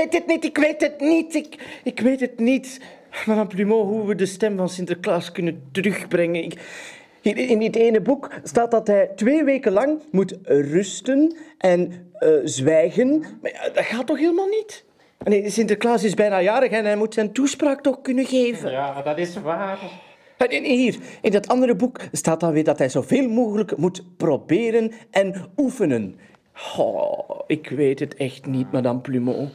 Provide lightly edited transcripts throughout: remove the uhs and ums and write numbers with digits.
weet het niet, ik weet het niet. Ik weet het niet. Madame Plumeau, hoe we de stem van Sinterklaas kunnen terugbrengen. Hier in dit ene boek staat dat hij 2 weken lang moet rusten en zwijgen. Maar ja, dat gaat toch helemaal niet? Nee, Sinterklaas is bijna jarig en hij moet zijn toespraak toch kunnen geven. Ja, dat is waar. En hier, in dat andere boek staat dan weer dat hij zoveel mogelijk moet proberen en oefenen. Oh, ik weet het echt niet, Madame Plumeau.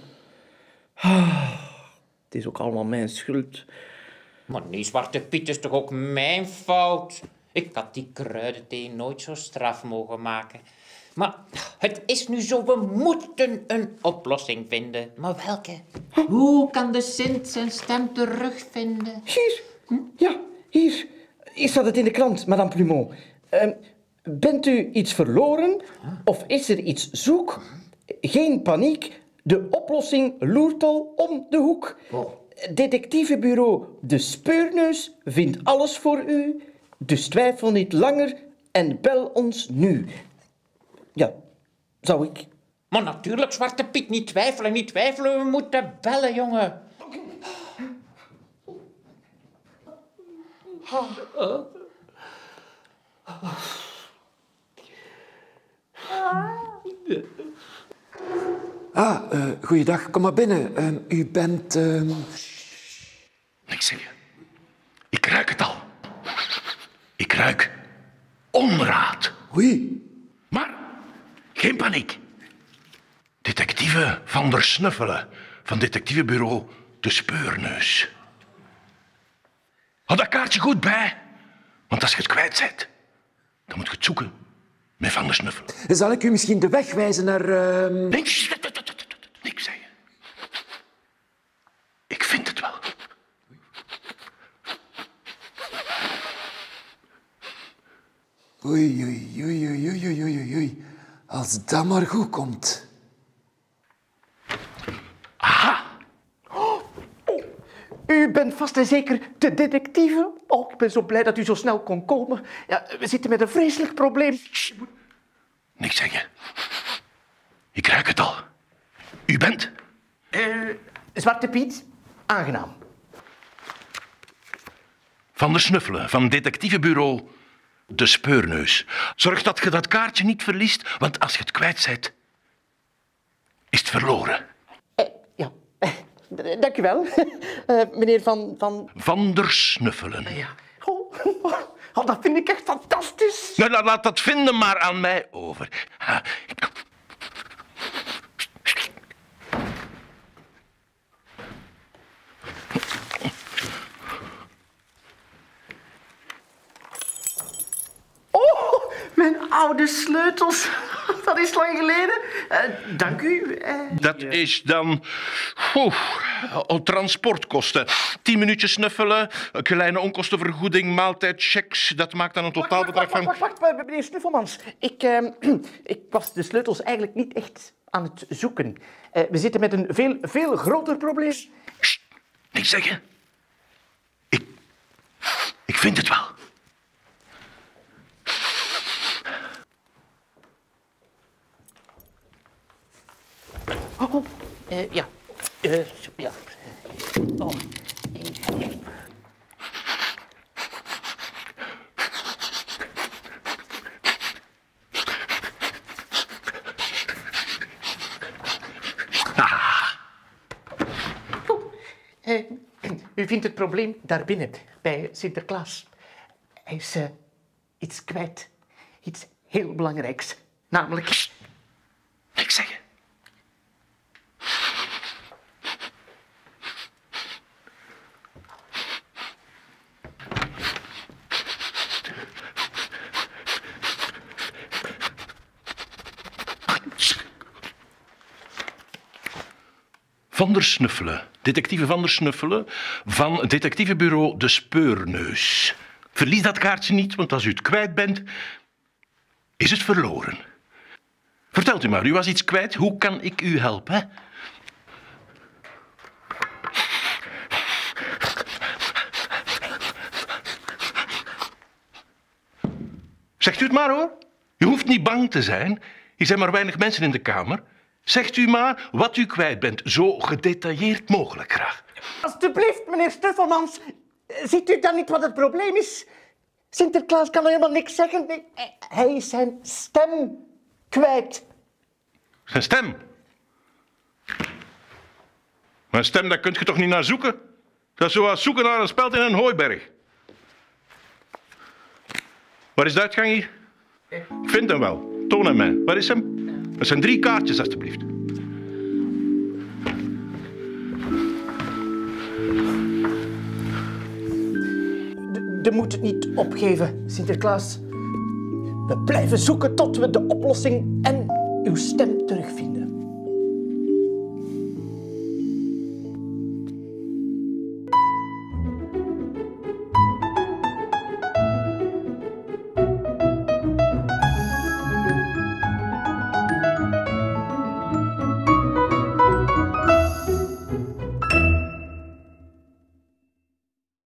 Het is ook allemaal mijn schuld. Maar nee, Zwarte Piet is toch ook mijn fout? Ik had die kruidenthee nooit zo straf mogen maken. Maar het is nu zo, we moeten een oplossing vinden. Maar welke? Hoe kan de Sint zijn stem terugvinden? Hier, ja, hier. Hier staat het in de krant, Madame Plumeau. Bent u iets verloren of is er iets zoek? Geen paniek, de oplossing loert al om de hoek. Detectivebureau De Speurneus vindt alles voor u, dus twijfel niet langer en bel ons nu. Ja, zou ik... Maar natuurlijk, Zwarte Piet, niet twijfelen, niet twijfelen. We moeten bellen, jongen. Goeiedag, kom maar binnen. U bent... Niks zeggen. Ik ruik het al. Ik ruik onraad. Oei. Maar geen paniek. Detectieve Van der Snuffelen van detectivebureau De Speurneus. Hou dat kaartje goed bij, want als je het kwijt bent, dan moet je het zoeken met Van der Snuffelen. Zal ik u misschien de weg wijzen naar... Niks zeggen. Ik vind het wel. Oei, oei, oei, oei, oei, oei, oei. Als dat maar goed komt. Aha. U bent vast en zeker de detectieve? Oh, ik ben zo blij dat u zo snel kon komen. Ja, we zitten met een vreselijk probleem. Niks zeggen. Ik ruik het al. U bent? Zwarte Piet, aangenaam. Van der Snuffelen van detectivebureau De Speurneus. Zorg dat je dat kaartje niet verliest, want als je het kwijt bent, is het verloren. Ja, dank u wel. Meneer Van der Snuffelen. Ja. Oh, dat vind ik echt fantastisch. Nou, laat dat vinden maar aan mij over. Oh, mijn oude sleutels. Dat is lang geleden. Dank u. Dat is dan... transportkosten. 10 minuutjes snuffelen, een kleine onkostenvergoeding, maaltijdchecks. Dat maakt dan een totaalbedrag van... Wacht, meneer Snuffelmans. Ik was de sleutels eigenlijk niet echt aan het zoeken. We zitten met een veel groter probleem. Sst, niks zeggen. Ik vind het wel. Ja. Ja. Oh. U vindt het probleem daarbinnen, bij Sinterklaas. Hij is iets kwijt. Iets heel belangrijks. Namelijk... Niks zeggen. Van der Snuffelen, detectieve Van der Snuffelen van detectivebureau De Speurneus. Verlies dat kaartje niet, want als u het kwijt bent, is het verloren. Vertelt u maar, u was iets kwijt. Hoe kan ik u helpen? Zegt u het maar, hoor. Je hoeft niet bang te zijn. Hier zijn maar weinig mensen in de kamer. Zegt u maar wat u kwijt bent, zo gedetailleerd mogelijk graag. Alsjeblieft, meneer Stuffelmans. Ziet u dan niet wat het probleem is? Sinterklaas kan helemaal niks zeggen. Nee, hij is zijn stem kwijt. Zijn stem? Mijn stem, daar kunt je toch niet naar zoeken? Dat is zoals zoeken naar een speld in een hooiberg. Waar is de uitgang hier? Ik vind hem wel. Toon hem mij. Waar is hem? Dat zijn 3 kaartjes, alstublieft. Je moet het niet opgeven, Sinterklaas. We blijven zoeken tot we de oplossing en uw stem terugvinden.